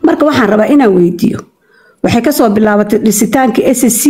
marka waxaan rabaa inaan weydiiyo waxay ka soo bilaabatay dhisitaankii SSC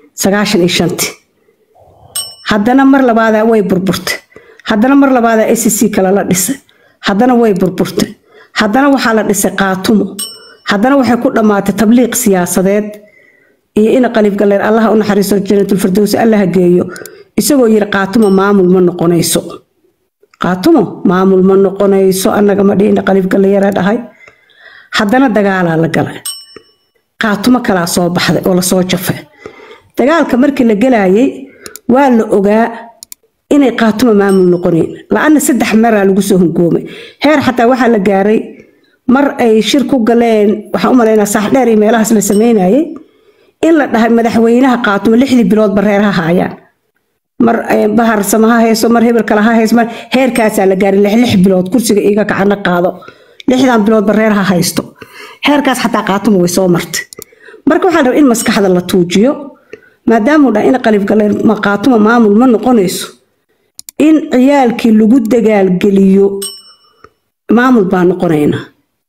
95 haddana mar labaada way burburtay haddana mar labaada SSC kala la dhisay haddana way burburtay haddana waxaa la dhisay qaatumo haddana waxay ku dhamaatay tabliiq siyaasadeed iyo in qalif galeer Allah u naxariiso jannatul firdaws Allah geeyo isagoo yiri qaatumo maamul ma noqonayso qaatumo maamul ma noqonayso annaga ma dhiina qalif galeer dhahay haddana dagaal la galay qaatumo kala soo baxday oo la soo jafay dagaalka markii la galayay waa la ogaa inay qaatumo maamul noqoneen laana 3 mar lagu soo hungoomay heer xataa waxa la gaaray mar ay shir ku galeen waxa u maleynaa sax dheer meelahaas la sameeyay in la dhahay madaxweynaha qaatumo 6 bilood bareeraha hayaan mar ay bahar samaha hayso mar hebel kala hayso mar heerkaas la gaaray 6 bilood kursiga iiga kacana qaado 6 bilood bareeraha haysto heerkaas xataa qaatumo way soo martay marka waxa la rabaa in maskaxda la tuujiyo maadaama uu in qalif galeen ma qaatumo maamul ma noqonayso in ciyaalkii lagu dagaal geliyo maamul baa noqonayna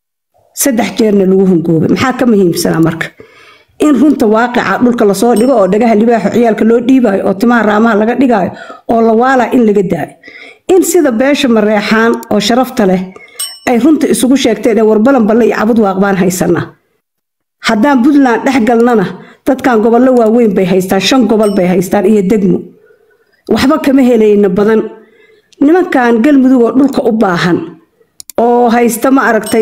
3 jeerna lagu hungoobay maxaa ka muhiimsan marka in runta waaqica dhulka la soo dhigo oo dhagaha libaaxa ciyaalka loo dhiibayo oo timaha raamaha laga dhigayo oo la waala in laga daayo in sida beesha mareexaan oo sharafta leh ay runta isugu sheegteen warbalan balle iyo cabud waaqbaan haysana haddaan Puntland dhex galnana dadkan gobollo waaweyn bay haystaan 5 gobol bay haystaan iyo degmo waxba kama helayna badan nimankan galmudug oo dhulka u baahan oo haysta ma aragtay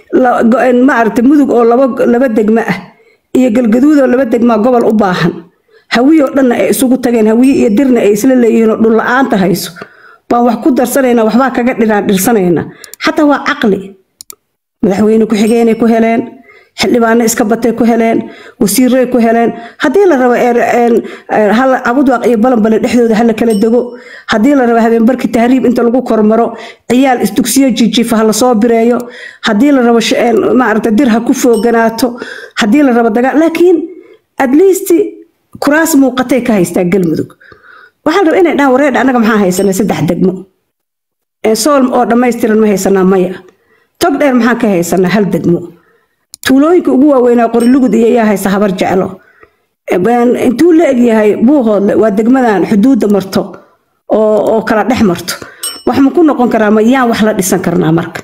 mudug oo laba degmo ah iyo galgaduud oo laba degmo gobol u baahan hawiyo dhan ay isugu tageen hawiyo iyo dirna ay isla leeyihiin dhul la'aanta hayso baan wax ku darsanayna waxba kaga dhirsanayna hatta waa aqli madaxweyne ku xigeenay ku heleen xildhibaano iska batay ku heleen wasiirray ku heleen hadii la rabo hal abud waaq iyo balanbale dhexdooda hal kala dago hadii la rabo habeen barki tahriib inta lagu kormaro ciyaal isdugsiyo jijifa la soo bireeyo hadii la rabo ma aragta dirha ku fooganaato hadii la rabo dagaal laakiin at least kuraas muuqatay ka haystaa galmudug waxa la rabaa inay dhaan wareed anaga maxaa haysanaa 3 degmo sool oo dhameystiran ma haysanaa maya tog dheer maxaa ka haysanaa hal degmo tuulooyinka ugu waaweynaa qorilugud iyo yaa haysta habar jeclo intuu la egyahay buuhoodle waa degmadan xuduudda marto oo kala dhex marto wax ma ku noqon karaa ma yaan wax la dhisan karnaa marka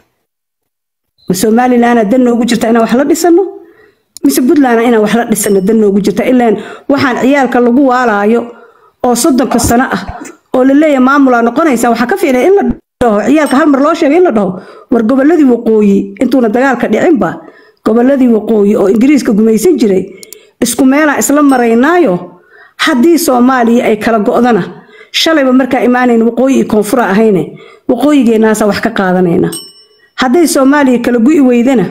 Somaliland dan noogu jirta inaan wax la dhisano mise Puntland inaan wax la dhisano dan noogu jirta ilaan waxaan ciyaalka lagu waalaayo oo 30 sano ah oo la leeyahay maamul noqonaysa waxa ka fiican in la dhaho ciyaalka hal mar loo sheegay in la dhaho war goboladii waqooyi intuuna dagaalka dhicin ba goboladii waqooyi oo Ingiriiska gumaysan jiray isku meel isla maraynaayo hadii Soomaaliya ay kala go'dana shalayba marka iimaaneen waqooyi koonfur ahayne waqooyigeenaasa wax ka qaadanayna hadii Soomaaliya kala gu'i weydana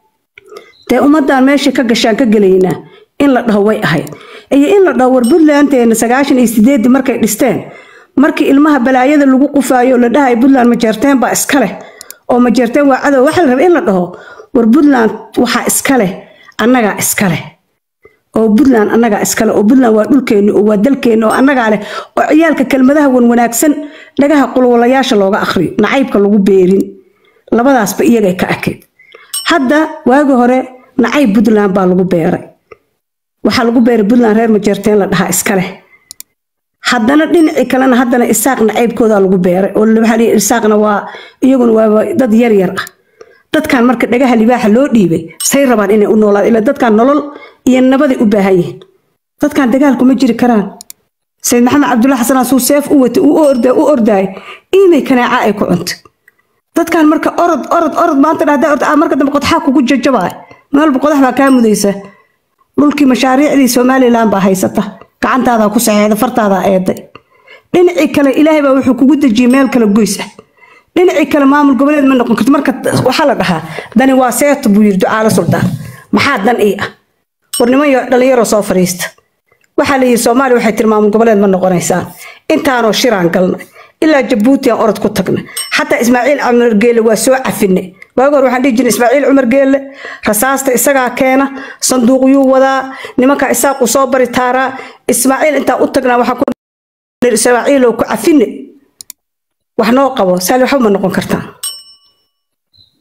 tay ummadan meesha ka gashaan ka galayna in la dhaho way ahayd iyo in la dhaho war Puntland 98 markay dhisteen markii ilmaha balaayada lagu qufaayo la dhahay Puntland ma jeerteen ba iska leh oo ma jeerteen waa cadow waxa la rabaa in la dhaho war Puntland waxa iska leh annaga iska leh oo Puntland annaga iska leh oo Puntland waa dhulkeena oo waa dalkeena oo annaga leh oo ciyaalka kelmadaha wanaagsan dhagaha qulwalayaasha looga akhriyo nacaybka lagu beerin labadaas ba iyaga ka akid hadda waagi hore nacayb Puntland baa lagu beeray waxa lagu beeray Puntland reer ma jeerteen la dhaha iska leh haddana dhinaci kalena haddana isaaq nacaybkooda lagu beeray oo waxa la isaaqna waa iyaguna waa dad yar yar ah dadkan marka dhagaha libaaxa loo dhiibay say rabaan inay u noolaadaan ila dadkan nolol iyo nabad u baahan yihiin dadkan dagaalku ma jiri karaan Sayyid Maxamed Cabdullaahi Xasan suu seef u wato u orday inay kanaaca ay ku cunto dadkan marka orod maanta dhahdaa marka dambe qodxa ku jajabay meel qodax baa ka mudaysa dhulkii mashaariicdii Soomaaliland baa haysata gacantaada ku saxeeyada fartaada eeday dhinaci kale Ilaahay baa wuxuu kugu dajiyay meel kale goys ah dhinaci kale maamul goboleed ma noqon karto marka waxa la dhahaa dani waa seet buu yiri ducaala sultaan maxaa dan ii ah warnimo iyo dhalinyaro soo fariista waxa la yiri Soomaali waxay tilmaameen goboleed ma noqonaysaa intaanoo shiraan galnay ilaa Djibouti aan orod ku tagnay hatta Ismaaciil Umar Geele waa soo cafinay waagoor waxaan dhigi jiray Ismaaciil Umar Geele rasaasta isaga keena sanduuqyo wada nimanka isaaq u soo bari taara Ismaaciil inta u tagnaa waxa ku Ismaaciil oo ku cafinay wax noo qabo saal waxa ma noqon kartaa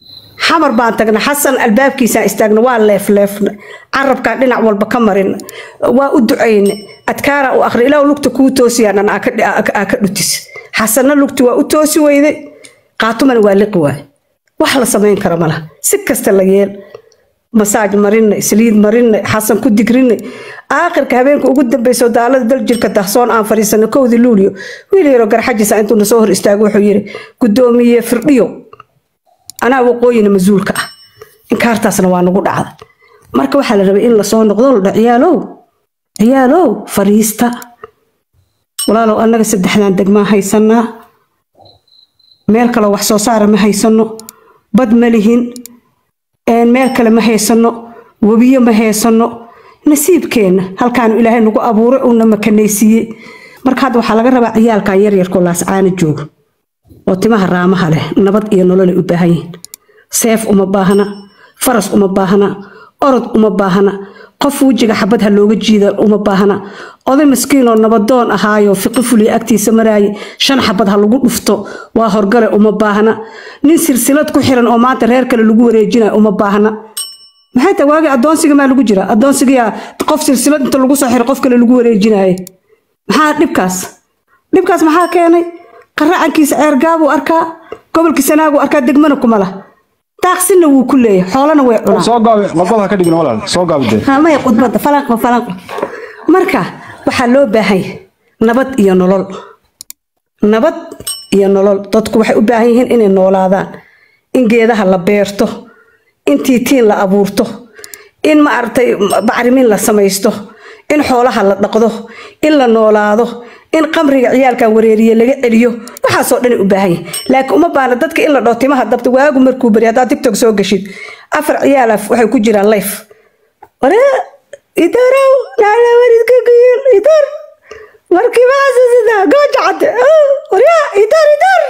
xamar baan tagna xasan albaabkiisa istaagna waa leefna carabka dhinac walba ka marin waa u duceyne adkaara u akhri ilaa lugta ku toosiyaan ka dhutis xasanna lugta waa u toosi weyday qaatumana waa liqi waay wax la sameyn karo malaha si kasta la yeel masaaj marinay saliid marinay xasan ku digrinay aakhirka habeenka ugu dambeysay daalada dal jirka dahsoon aan fariisano koodi luuliyo wiil yaro garxajisa intuu soo hor istaago wuxuu yiri gudoomiye firdhiyo ana waqooyina masuulka ah in kaartaasna waa nagu dhacday marka waxa la rabay in la soo noqdo la ciyaalow fariista walaalow annaga saddexdan degma haysanaa meel kale wax soo saar ma haysano bad ma lihin meel kale ma haysano wabiyo ma haysano nasiibkeena halkaan ilaahay nagu abuuray oo nama kanaysiiyay marka hadda waxa laga rabaa ciyaalka yar yar ko laas caana joogo oo timaha raamaha leh nabad iyo nolol u baahan yihiin seef uma baahna faras uma baahna orod uma baahna qof wajiga xabad ha looga jiido uma baahna oday miskiin oo nabadoon ahaayo fiqi fuli agtiisa maraay shan xabad ha lagu dhufto waa horgale uma baahna nin silsilad ku xiran oo maanta reer kale lagu wareejinayo uma baahna maxay tahay waagi adoonsiga ma lagu jira adoonsiga qof silsilad inta lagu soo xiro qof kale lagu wareejinayo maxaa dhibkaas maxaa keenay qaracankiisa ceergaabu arkaa gobolka sanaagu arkaa degmana kuma lah taaqsina wuu ku leeyahay xoolana way cunaa soo gaabi qodbada ka dhigna walaal soo gaabide ma ay qodbada falanq marka waxa loo baahan nabad iyo nolol dadku waxay u baahan yihiin inay noolaadaan in geedaha la beerto in tiitiin la abuurto in ma artay bacrimin la samaysto in xoolaha la dhaqdo in la noolaado in qamriga ciyaalkan wareeriye laga celiyo waxa soo dhan u baahan laakiin uma baana dadka in la dhootimaha dabta waagu markuu bari hada TikTok soo gashid afar ciyaal waxay ku jiraan live wala idaraw la waridka geel idar markii baas sida goojacad wala idar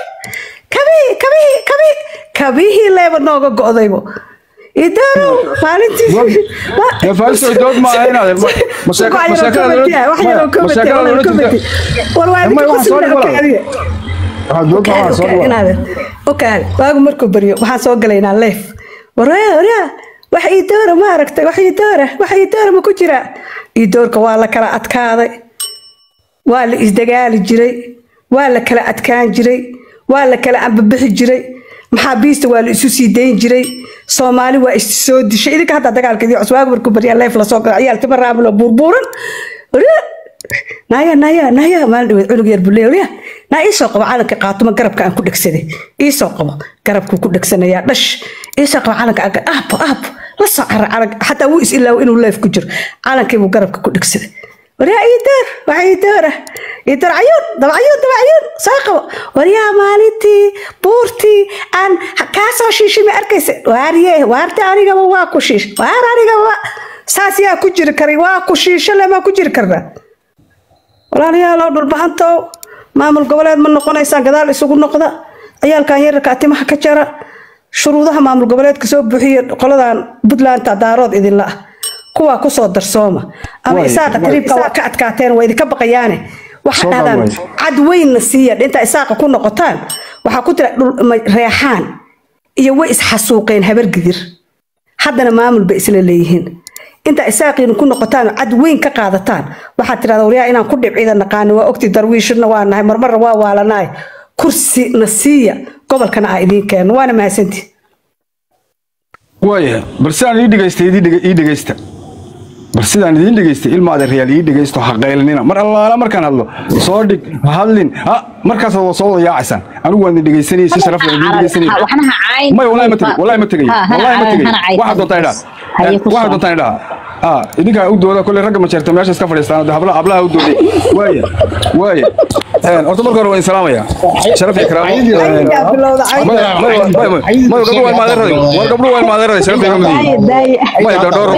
kabihi leeba nooga go'daybo idaro maalintii يا فارس عدود ما هنا okay waagu markuu bariyo waxaan soo galaynaa live wax idaro ma aragtay wax idaro ma ku jira idorka waa la kala adkaaday waa la isdagaali jiray waa la kala adkaan jiray waa la kala ambabixi jiray maxaabiista waa la isu sii dayn jiray Soomaali waa soo dishay idinka hadda dagaalkii cusbaagu markuu bariya live la soo galay ciyaal tibar raablo burburan naya maal dhaweed cunug yar buleeya na isoo qabo calanka qaatuma garabka aan ku dhagsaday isoo qabo garabku ku dhagsanaya dhash isoo qabo calanka ahbo la soo carar calanka hatta wuu is ilaaw inuu live ku jiro calankii buu garabka ku dhagsaday wariya idar ayuun saaqo wariya maalintii buurtii aan ka soo shiishimay arkaysa waarta aniga waa ku shiish aniga saas yaa ku jiri karay waa ku shiisho lama ku jiri karna walaalayaal dhul bahanto maamul goboleed ma noqonaysan gadaal isugu noqda ciyaalkan yarka atimaha ka jara shuruudaha maamul goboleedka soo buuxiyo qoladan Puntland daarood idin la kuwa ku soo darsooma ama isaaqa tribka waa ka adkaateen way idinka baqayaane waxa dhaadan cad weyn nasiya inta isaaqa ku noqotaan waxa ku tira reexaan iyo way isxasuuqeen habar gidir haddana maamul ba isla leeyihiin inta isaaqiin ku noqotaan cad weyn ka qaadataan waxa tiraahdaa wariyaa inaan ku dhibciida naqaan waa ogti darwiishna waa nahay marmar waa waalanaay kursi nasiya gobolkana ay idin keen waana mahadsantii waaye balsaan ii dhageysta balsidaan idin dhageystay ilma adeeryaal ii dhageysto xaqeelinina mar allaala markaan hadlo soo dhig hadlin markaas oo soo wada yaacaysan anigu waan dhageysanay si sharaf leh idin dhageysanay ma wallahi ma tagay waxa doontaa idhaa idinka u dooda kulli ragga ma jeerto meesha iska fadhiistaan hablaha u dooday waaye horta marka hore waan salaamaya sharaf iyo karaamo war gabdho waan maadeeraday sharaf iyo karaamo ma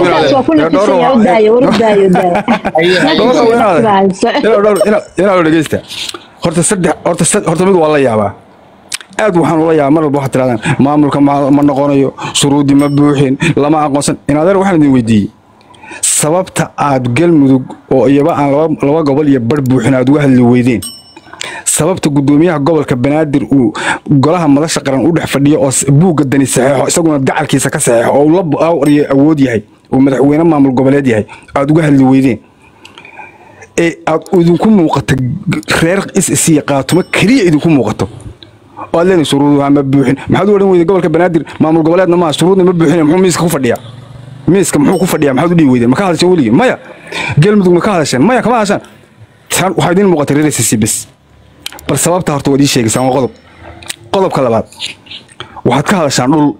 dhowr dhageysta horta mid waa la yaabaa aad waxaan ula yaabaa mar walba waxaad tirahdaan maamulka ma noqonayo shuruudi ma buuxin lama aqoonsan inadeer waxaan idin weydiiyey sababta aad galmudug oo iyaba aan laba gobol iyo bar buuxin aad uga hadli weydeen sababta gudoomiyaha gobolka banaadir uu golaha madasha qaran u dhex fadhiyo oo buugga dani saxeexo isaguna dacalkiisa ka saxeexo oo la awood yahay oo madaxweyne maamul goboleed yahay aad uga hadli weydeen aad idinku muuqato reer is qaatuma kaliya idinku muuqato oo leen shuruudaha ma buuxin maxaad u oran weyday gobolka banaadir maamul goboleedna ma shuruudna ma buuxin muxuu miiska ku fadhiyaa muxuu ku fadhiyaa maxaad u dhigi weydeen ma ka hadashan weliga maya galmudug ma ka hadashan maya kama hadashan tan waxa idin muuqata reer is bas bal sababta horta wadi sheegaysan waa qodobka labaad waxaad ka hadashaan dhul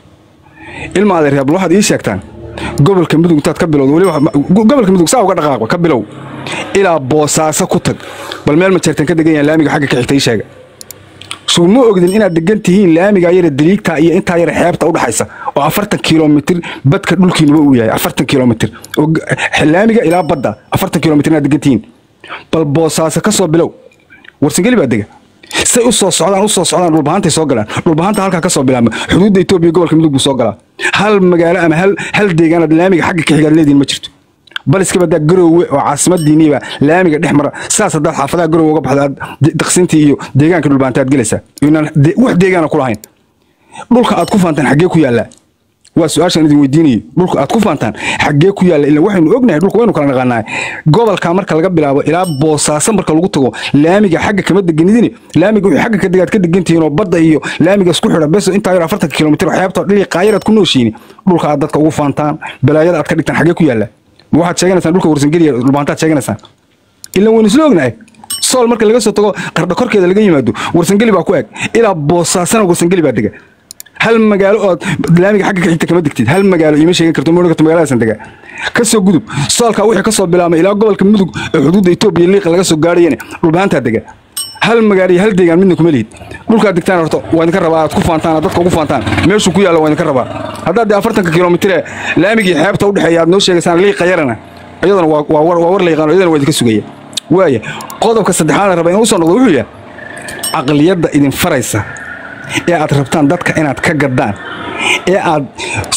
ilma adeer yaab waxaad ii sheegtaan gobolka mudug taad ka bilowdo wali gobolka mudug saa uga dhaqaaqo ka bilow ilaa Boosaaso ku tag bal meel ma jirtan ka degan yahay laamiga xagga ka xigtay sheega soo ma ogdin inaad degan tihiin laamiga yar daliigta iyo inta yar xeebta u dhaxaysa oo 40 kilomitir badka dhulkiiba uu yahay 40 kilomitir oo laamiga ilaa badda 40 kilomitir inaad degan tihiin bal Boosaaso ka soo bilow warsangeli baa dega say u soo socdaan dhulbaanta soo galaan dhulbaanta halka ka soo bilaabma xuduudda Itoobiya gobolka mudug soo galaa hal magaalo ama hal deegaanad laamiga xagga ka xigaad leedin ma jirto bal iska badaa Garowe oo caasimadiiniba laamiga dhexmara saas dad xaafadaha Garowe uga baxda daqsintii iyo deegaanka dhulbaanta aad galaysaa inaan wax deegaana ku lahayn dhulka aad ku faantaan xagee ku yaala waa su'aashan idin weydiinayo dhulka aad ku faantaan xagee ku yaala ilaa waxaynu ognahay dhulka waynu kala naqaanaay gobolka marka laga bilaabo ilaa Boosaaso marka lagu tago laamiga xagga kama deganidin laamiga wixii xagga ka degaad ka degantihiin oo badda iyo laamiga isku xidha bes inta yar 40 kilomitir xeebta dhili qaayirad ku nooshiin dhulka aad dadka ugu faantaan balaayada aad ka dhigtaan xagee ku yaala waxaad sheeganaysaa dhulka warsangeliya dhulbaantaad sheeganaysaa ilaa waynu isla ognahay sool marka laga soo tago qardho korkeeda laga yimaado warsangeli baa ku eg ilaa Boosaasana warsangeli baa dega hal magaalo oo laamiga xagga ka xigta kama degtid hal magaalo ima sheegan karto moodka magaalada dega ka soo gudub soolka wixii ka soo bilaabmay ilaa gobolka mudug ee xuduudda Itoobiya liiq laga soo gaarayeen dhulbaanta dega hal magaalo hal deegaan midna kuma leeyid dhulka degtaan horto waa idin ka rabaa aad ku faantaan dadka ugu faantaan meeshu ku yaalo waa idin ka rabaa hadda 40 kilomitir laamiga xeebta u dhaxeeya aad noo sheegaysaan liiq yarana ayadana waa war la yaqaan ayadana waa idin ka sugaya waaya qodobka saddexaad raba inuu soo noqdo wuxuu yahay aqliyadda idin faraysa ee aad rabtaan dadka inaad ka gadaan ee aad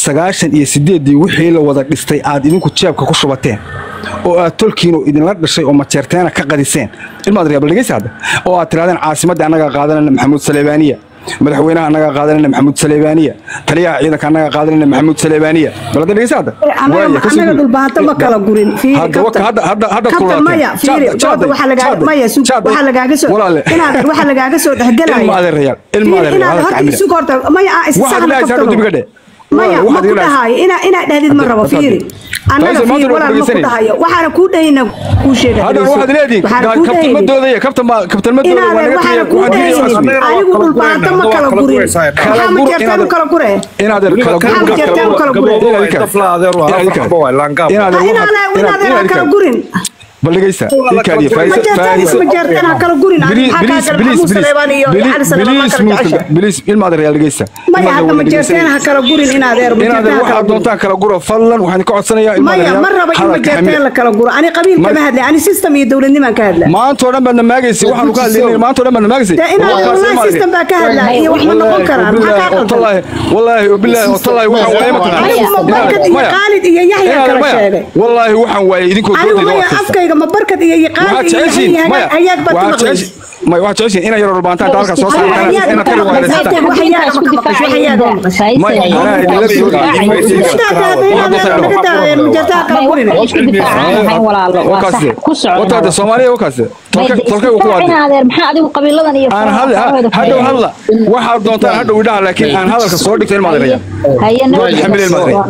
98 wixii la wada dhistay aad idinku jeebka ku shubateen oo aad tolkiino idin la dhashay oo majeerteena ka qadiseen ilmaad reebal dhageysaada oo aad tiraadeen caasimadda anaga qaadanayna Maxamuud Saleebaaniya madaxweynaha anaga qaadanayna Maxamuud Saleebaaniya taliyaha ciidanka anaga qaadanayna Maxamuud Saleebaaniya balada dhageysaada anaga dhulbaanta ma kala gurin hadda kula maya waxa lagaaga soo dhexgalaya ilma maya maya ma ku dhahayo ina dhahdid ma rabo fiiri anaga fiiri wala ma ku dhahayo waxaana ku dhayna ku sheegay hada waxaad leedin kabtan ma doodaya kabtan ma anigu dhulbaanta ma kala gurin ma jirtaan kala gure inaad kala gurin بلغيسا الكادي بليز المادر يا لغيسا ما يحق مجرتين كلا غورين ان ادير مجرتين waxa doontaan kala guro fallan waxaan ka codsanayaa ilmaha marraba in mujirteen la kala guro ani qabiil kama hadlay ani system iyo dawladnimo ka hadlay maanta oo dhan baan maagaysi waxaan ka hadlaynaa maanta oo dhan baan maagaysi wallahi system baa ka hadlay iyo wax ma noqon karaan wallahi billahi wallahi waxaan waayay ma Khalid iyo Yahya kala sheegay wallahi waxaan waayay idinku doodayda ma barkad iyo qaadi ayaad badbaadis ما واحد شيء هنا يرى البانتات تالك صوص أنا كل واحد وتاد الصومالية وكاسة تركي وكواد أنا هذا واحد دونتان هذا وده لكن أنا هذا الصور دكتور المدرية حمل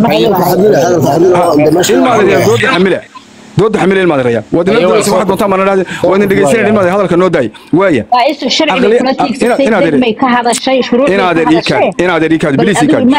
المدرية دود حمله دود حمل المدرية ودنا ندرس واحد نطمن على هذا وندرسين المدرية هذا الكنود داي ويا رئيس الشرع الدبلوماسي ما يكهذا الشيء شروط إن هذا ريكاد بليس ريكاد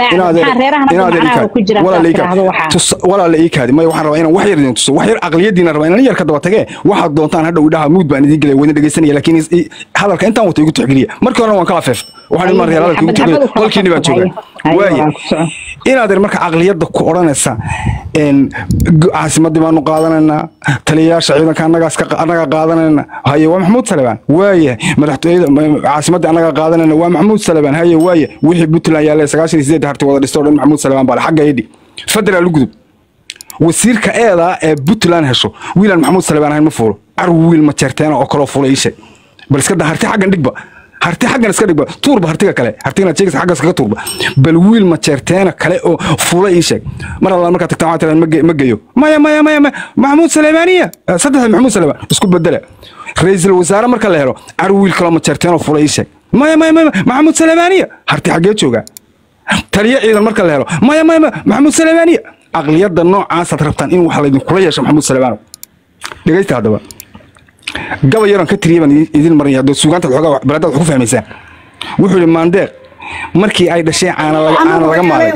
ولا ليك هذا ما يوحنا رأينا وحير نتص وحير أغلية دينا رأينا نير كذا بتجاه واحد دونتان هذا وده مود بان يجي وندرسين لكن هذا كأنت أنت تيجي تحكي مركنا وانكافف واحد المدرية هذا كيجي تحكي ولكن نبى نشوفه ويا إن هذا مرك أغلية دكورنا سا إن عاصمة دمانو قادنا تليا شعيبنا كان أنا قادنا هاي ومحمود سليمان ويا مدحت عاصمة أنا قادنا ومحمود سليمان هاي ويا ويحب بتلا يا سكاشي زيد هرت ولا ريستوران محمود سليمان بالا حاجة يدي فدر الوجود وسير كأذا بتلان هشو ويلا محمود سليمان هاي مفور عرويل ما ترتنا أكره فوليشة bal iska harti xaggan dhigba harti xaggan iska dhigba tuurba hartiga kale hartigana jeegis xaggan iska tuurba bal wiil ma jeerteena kale oo fuula ii sheeg mar alla marka tagtaan waxa tiraan ma geeyo maya maxamuud Saleymaaniya saddex maxamuud Saleymaan isku bedela ra'iisul wasaare marka la helo ar wiil kale ma jeerteena fuula ii sheeg maya maxamuud Saleymaaniya harti xagee jooga taliye ciidan marka la helo maya maxamuud Saleymaaniya aqliyada noocaas aad rabtaan in wax la idin kula yeesho maxamuud Saleymaan dhageysta hadaba gabay yaran ka tiriiban idin marin hada suugaanta xogaa baladaad ku fahmaysan wuxuu maandeeq markii ay dhashay caana laga maalay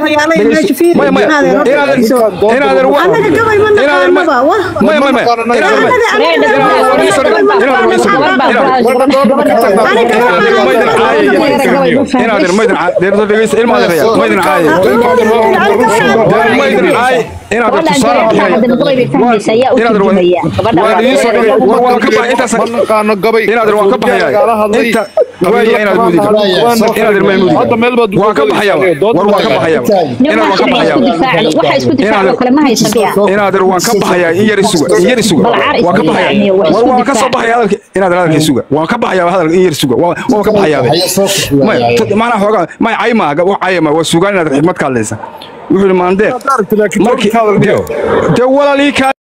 هذا ميل بد واقع بحياة واقع بحياة إن هذا واقع بحياة يرسوا واقع بحياة واقع صباح هذا إن هذا هذا يسوق واقع بحياة هذا يرسوا واقع بحياة ما أنا هو ما عايمة وسوقنا هذا حكمت كالليسا وحول ما عندك ده ولا لي كان